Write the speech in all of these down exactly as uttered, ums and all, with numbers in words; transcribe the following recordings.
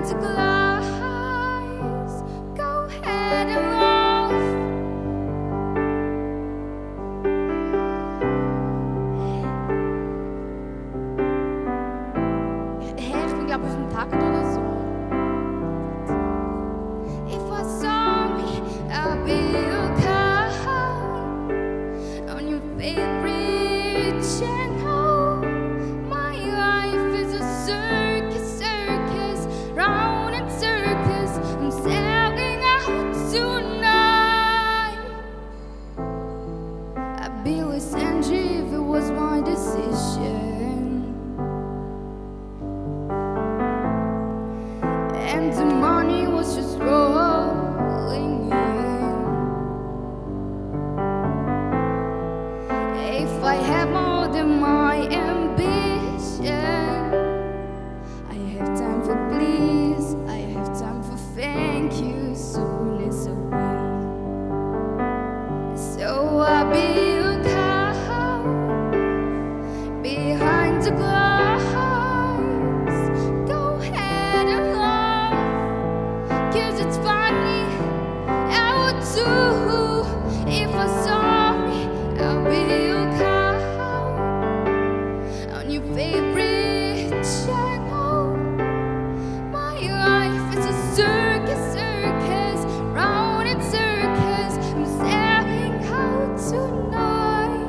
to glass. Go ahead and laugh. Hey, ich bin glaube ich auf dem Takt oder so. If I saw me, I'll be a cow on your favorite channel. My life is a circus, circus, round in circus. I'm selling out tonight. I'd be with Angie if it was my decision. And the money was just rolling in. If I had more than my ambition, I have time for please, I have time for thank you. Soon it's a win. So I'll be a cow behind the glass. Go ahead and laugh, 'cause it's funny. I would too if I saw me. I'll be a cow on your favorite channel. My life is a circus, circus, round in circus. I'm selling out tonight.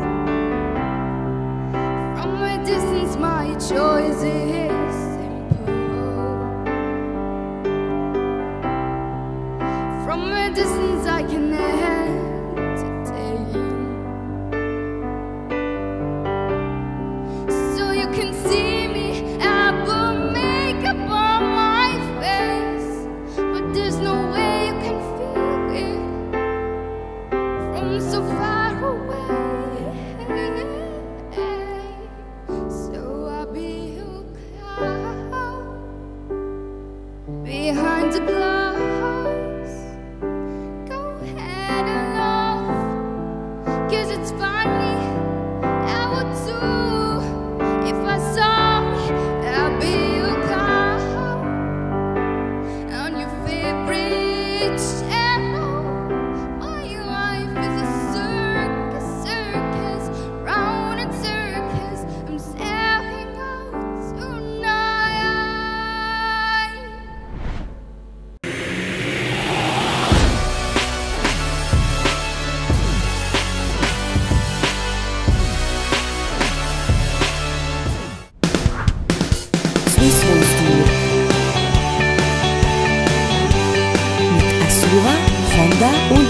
From a distance, my choice is simple. From a distance, I can entertain. So you can see me, I put makeup on my face, but there's no way you can feel it from so far away. So I'll be a cow behind the glass. Go ahead and laugh, 'cause it's funny. I would too if I saw me. I'll be a cow on your favorite channel. My life is a circus, circus, round in circus. I'm selling out tonight. Swiss Rose Tour mit Asura, Honda und